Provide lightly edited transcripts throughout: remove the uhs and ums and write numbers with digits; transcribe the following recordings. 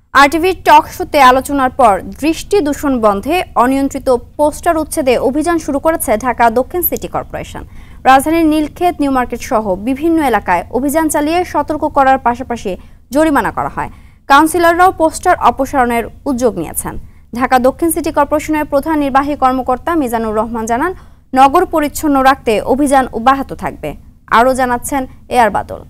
আরটিভির টক শোতে আলোচনার পর দৃষ্টি দূষণ বন্ধে অনিয়ন্ত্রিত পোস্টার উচ্ছেদে অভিযান শুরু করেছে ঢাকা দক্ষিণ সিটি কর্পোরেশন। রাজধানীর নীলক্ষেত, নিউ মার্কেট সহ বিভিন্ন এলাকায় অভিযান চালিয়ে সতর্ক করার পাশাপাশি জরিমানা করা হয়। কাউন্সিলররাও পোস্টার অপসারণের উদ্যোগ নিয়েছেন। ঢাকা দক্ষিণ সিটি কর্পোরেশনের প্রধান নির্বাহী কর্মকর্তা মিজানুর রহমান জানান, নগর পরিচ্ছন্ন রাখতে অভিযান অব্যাহত থাকবে। আরও জানাচ্ছেন এয়ার বাদল।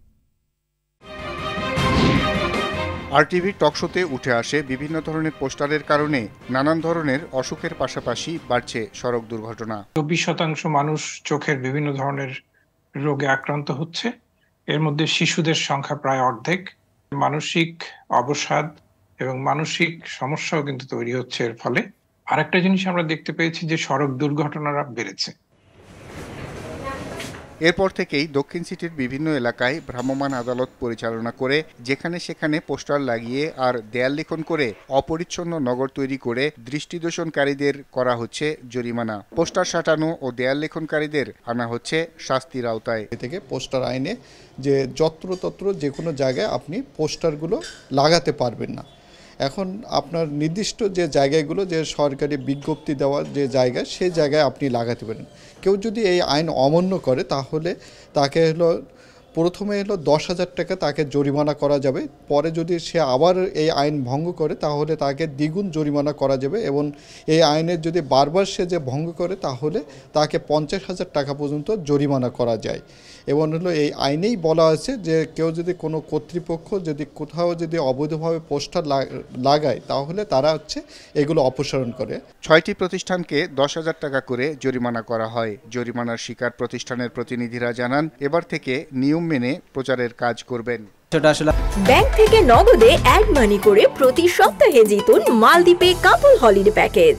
আরটিভি টক শোতে উঠে আসে বিভিন্ন ধরনের পোস্টারের কারণে নানান ধরনের অসুখের পাশাপাশি বাড়ছে সড়ক দুর্ঘটনা। ২০% মানুষ চোখের বিভিন্ন ধরনের রোগে আক্রান্ত হচ্ছে। এর মধ্যে শিশুদের সংখ্যা প্রায় অর্ধেক। মানসিক অবসাদ এবং মানসিক সমস্যাও কিন্তু তৈরি হচ্ছে এর ফলে। আরেকটা জিনিস আমরা দেখতে পেয়েছি যে সড়ক দুর্ঘটনারা বেড়েছে। এরপর থেকেই দক্ষিণ সিটির বিভিন্ন এলাকায় ভ্রাম্যমাণ আদালত পরিচালনা করে যেখানে সেখানে পোস্টার লাগিয়ে আর দেয়াল লিখন করে অপরিচ্ছন্ন নগর তৈরি করে দৃষ্টিদূষণকারীদের করা হচ্ছে জরিমানা। পোস্টার সাঁটানো ও দেয়াল লিখনকারীদের আনা হচ্ছে শাস্তির আওতায়। থেকে পোস্টার আইনে যে যত্রতত্র যে কোনো জায়গায় আপনি পোস্টারগুলো লাগাতে পারবেন না। এখন আপনার নির্দিষ্ট যে জায়গাগুলো, যে সরকারি বিজ্ঞপ্তি দেওয়ার যে জায়গা, সেই জায়গায় আপনি লাগাতে পারেন। কেউ যদি এই আইন অমান্য করে তাহলে তাকে প্রথমে 10,000 টাকা তাকে জরিমানা করা যাবে। পরে যদি সে আবার এই আইন ভঙ্গ করে তাহলে তাকে দ্বিগুণ জরিমানা করা যাবে এবং এই আইনের যদি বারবার সে যে ভঙ্গ করে তাহলে তাকে 50,000 টাকা পর্যন্ত জরিমানা করা যায়। এবং এই আইনেই বলা আছে যে কেউ যদি কোনো কর্তৃপক্ষ যদি কোথাও যদি অবৈধভাবে পোস্টার লাগায় তাহলে তারা এগুলো অপসারণ করে। 6টি প্রতিষ্ঠানকে 10,000 টাকা করে জরিমানা করা হয়। জরিমানার শিকার প্রতিষ্ঠানের প্রতিনিধিরা জানান, এবার থেকে নিয়ম মেনে প্রচারের কাজ করবেন। ব্যাংক থেকে নগদে অ্যাড মানি করে প্রতি সপ্তাহে জিতুন মালদ্বীপে কাপল হলিডে প্যাকেজ।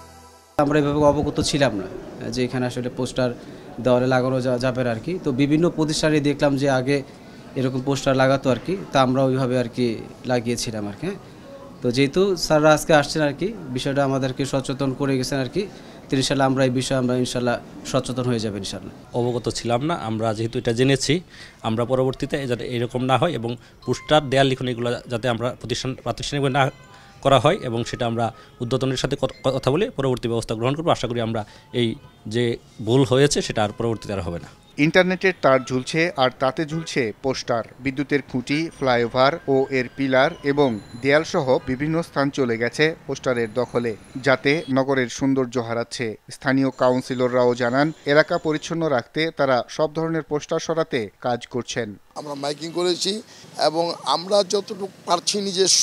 আমরা এভাবে অবগত ছিলাম না যে এখানে আসলে পোস্টার দেওয়ালে লাগানো যাবে আর কি। তো বিভিন্ন প্রতিষ্ঠানে দেখলাম যে আগে এরকম পোস্টার লাগাতো আর কি, তা আমরা ওইভাবে আর কি লাগিয়েছিলাম আর কি। তো যেহেতু স্যাররা আজকে আসছেন আর কি, বিষয়টা আমাদেরকে সচেতন করে গেছেন আর কি। ইনশাল্লাহ আমরা এই বিষয়ে ইনশাল্লাহ সচেতন হয়ে যাবে ইনশাল্লাহ। অবগত ছিলাম না, আমরা যেহেতু এটা জেনেছি, আমরা পরবর্তীতে যাতে এরকম না হয় এবং পোস্টার দেয়াল লিখন এগুলো যাতে আমরা প্রাতিষ্ঠানিক না করা হয় এবং সেটা আমরা ঊর্ধ্বতনের সাথে কথা বলে পরবর্তী ব্যবস্থা গ্রহণ করবো। আশা করি আমরা এই যে ভুল হয়েছে সেটা আর পরবর্তীতে আর হবে না। ইন্টারনেটের তার ঝুলছে আর তাতে ঝুলছে পোস্টার। বিদ্যুতের খুঁটি, ফ্লাইওভার ও এর পিলার এবং দেয়ালসহ বিভিন্ন স্থান চলে গেছে পোস্টারের দখলে, যাতে নগরের সৌন্দর্য হারাচ্ছে। স্থানীয় কাউন্সিলররাও জানান, এলাকা পরিচ্ছন্ন রাখতে তারা সব ধরনের পোস্টার সরাতে কাজ করছেন। আমরা মাইকিং করেছি এবং আমরা যতটুকু পারছি নিজস্ব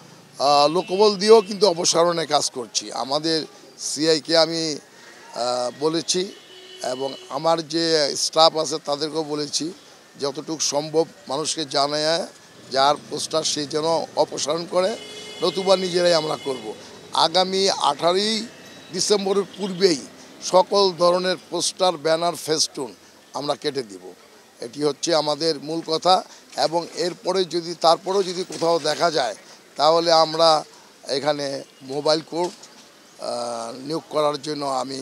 লোকবল দিয়েও কিন্তু অপসারণের কাজ করছি। আমাদের সিআইকে আমি বলেছি এবং আমার যে স্টাফ আছে তাদেরকেও বলেছি যতটুকু সম্ভব মানুষকে জানায় যার পোস্টার সে যেন অপসারণ করে, নতুবা নিজেরাই আমরা করব। আগামী 18ই ডিসেম্বরের পূর্বেই সকল ধরনের পোস্টার, ব্যানার, ফেস্টুন আমরা কেটে দিব। এটি হচ্ছে আমাদের মূল কথা এবং তারপরেও যদি কোথাও দেখা যায় তাহলে আমরা এখানে মোবাইল কোর্ট নিয়োগ করার জন্য আমি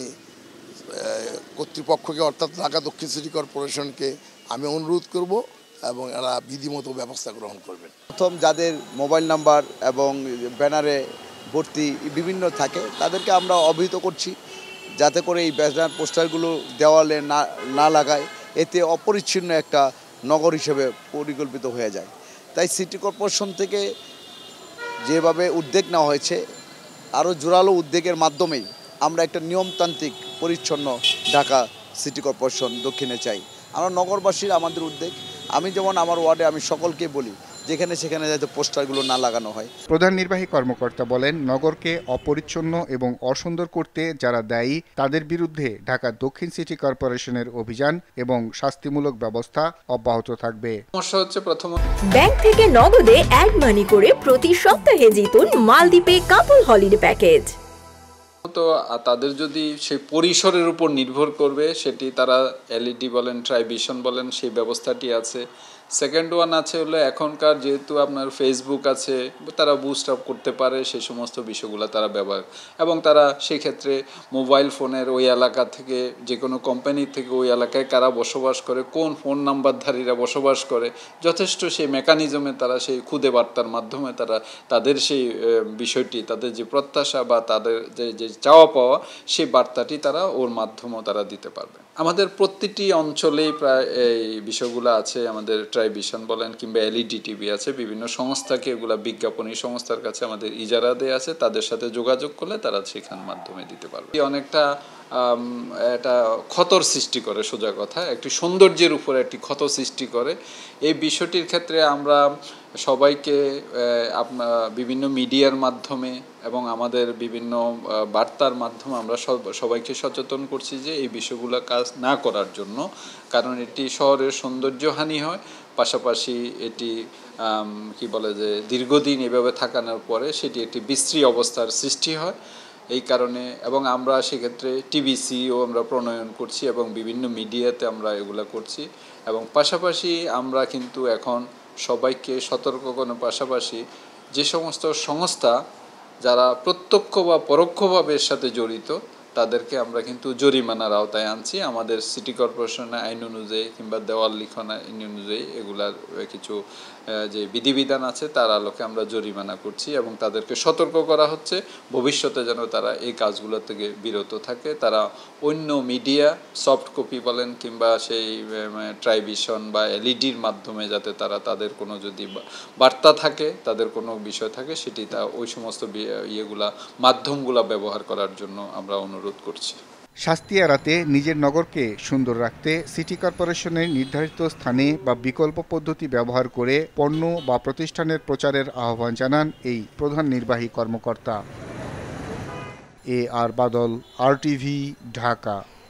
কর্তৃপক্ষকে অর্থাৎ ঢাকা দক্ষিণ সিটি কর্পোরেশনকে আমি অনুরোধ করব এবং এরা বিধিমতো ব্যবস্থা গ্রহণ করবেন। প্রথম যাদের মোবাইল নাম্বার এবং ব্যানারে ভর্তি বিভিন্ন থাকে তাদেরকে আমরা অবহিত করছি যাতে করে এই ব্যানার পোস্টারগুলো দেওয়ালে না লাগায়, এতে অপরিচ্ছন্ন একটা নগর হিসেবে পরিকল্পিত হয়ে যায়। তাই সিটি কর্পোরেশন থেকে যেভাবে উদ্যোগ নেওয়া হয়েছে, আরও জোরালো উদ্যোগের মাধ্যমেই আমরা একটা নিয়মতান্ত্রিক পরিচ্ছন্ন ঢাকা সিটি কর্পোরেশন দক্ষিণে চাই। আমরা নগরবাসীর আমাদের উদ্যোগ, আমি যেমন আমার ওয়ার্ডে আমি সকলকে বলি যেখানে সেখানে যাতে পোস্টারগুলো না লাগানো হয়। প্রধান নির্বাহী কর্মকর্তা বলেন, নগরকে অপরিচ্ছন্ন এবং অসুন্দর করতে যারা দায়ী তাদের বিরুদ্ধে ঢাকা দক্ষিণ সিটি কর্পোরেশনের অভিযান এবং শাস্তিমূলক ব্যবস্থা অব্যাহত থাকবে। ব্যাংক থেকে নগদে অ্যাড মানি করে প্রতি সপ্তাহে জিতুন মালদ্বীপে কাপল হলিডে প্যাকেজ। তো তাদের যদি সেই পরিসরের উপর নির্ভর করবে, সেটি তারা এলইডি বলেন, ট্রাইভিশন বলেন, সেই ব্যবস্থাটি আছে। সেকেন্ড ওয়ান আছে হলো এখনকার যেহেতু আপনার ফেসবুক আছে, তারা বুস্ট আপ করতে পারে সেই সমস্ত বিষয়গুলো তারা ব্যবহার, এবং তারা সেই ক্ষেত্রে মোবাইল ফোনের ওই এলাকা থেকে যে কোনো কোম্পানির থেকে ওই এলাকায় কারা বসবাস করে, কোন ফোন নাম্বারধারীরা বসবাস করে, যথেষ্ট সেই মেকানিজমে তারা সেই খুদে বার্তার মাধ্যমে তারা তাদের সেই বিষয়টি, তাদের যে প্রত্যাশা বা তাদের যে চাওয়া পাওয়া, সেই বার্তাটি তারা ওর মাধ্যমেও তারা দিতে পারবে। আমাদের প্রতিটি অঞ্চলেই প্রায় এই বিষয়গুলো আছে। আমাদের ট্রাইভিশন বলেন কিংবা এলইডি টিভি আছে, বিভিন্ন সংস্থাকে এগুলা বিজ্ঞাপনী সংস্থার কাছে আমাদের ইজারা দেয়া আছে, তাদের সাথে যোগাযোগ করলে তারা সেখান মাধ্যমে দিতে পারবে। অনেকটা এটা ক্ষতর সৃষ্টি করে, সোজা কথা একটি সৌন্দর্যের উপরে একটি ক্ষত সৃষ্টি করে। এই বিষয়টির ক্ষেত্রে আমরা সবাইকে বিভিন্ন মিডিয়ার মাধ্যমে এবং আমাদের বিভিন্ন বার্তার মাধ্যমে আমরা সবাইকে সচেতন করছি যে এই বিষয়গুলো কাজ না করার জন্য, কারণ এটি শহরের সৌন্দর্যহানি হয়, পাশাপাশি এটি কি বলে যে দীর্ঘদিন এভাবে থাকানোর পরে সেটি একটি বিশ্রী অবস্থার সৃষ্টি হয়। এই কারণে এবং আমরা সেক্ষেত্রে টিভিসিও আমরা প্রণয়ন করছি এবং বিভিন্ন মিডিয়াতে আমরা এগুলা করছি, এবং পাশাপাশি আমরা কিন্তু এখন সবাইকে সতর্ক করার পাশাপাশি যে সমস্ত সংস্থা যারা প্রত্যক্ষ বা পরোক্ষভাবে এর সাথে জড়িত তাদেরকে আমরা কিন্তু জরিমানার আওতায় আনছি। আমাদের সিটি কর্পোরেশনের আইন অনুযায়ী কিংবা দেওয়াল লিখন আইন অনুযায়ী এগুলার কিছু যে বিধিবিধান আছে তার আলোকে আমরা জরিমানা করছি এবং তাদেরকে সতর্ক করা হচ্ছে ভবিষ্যতে যেন তারা এই কাজগুলো থেকে বিরত থাকে। তারা অন্য মিডিয়া সফট কপি বলেন কিংবা সেই ট্রাইভিশন বা এলইডির মাধ্যমে যাতে তারা তাদের কোনো যদি বার্তা থাকে, তাদের কোনো বিষয় থাকে, সেটি তা ওই সমস্ত ইয়েগুলা মাধ্যমগুলা ব্যবহার করার জন্য আমরা অনুরোধ করছি। শাস্তি এড়াতে নিজের নগরকে সুন্দর রাখতে সিটি কর্পোরেশনের নির্ধারিত স্থানে বা বিকল্প পদ্ধতি ব্যবহার করে পণ্য বা প্রতিষ্ঠানের প্রচারের আহ্বান জানান এই প্রধান নির্বাহী কর্মকর্তা। আর বাদল, RTV, ঢাকা।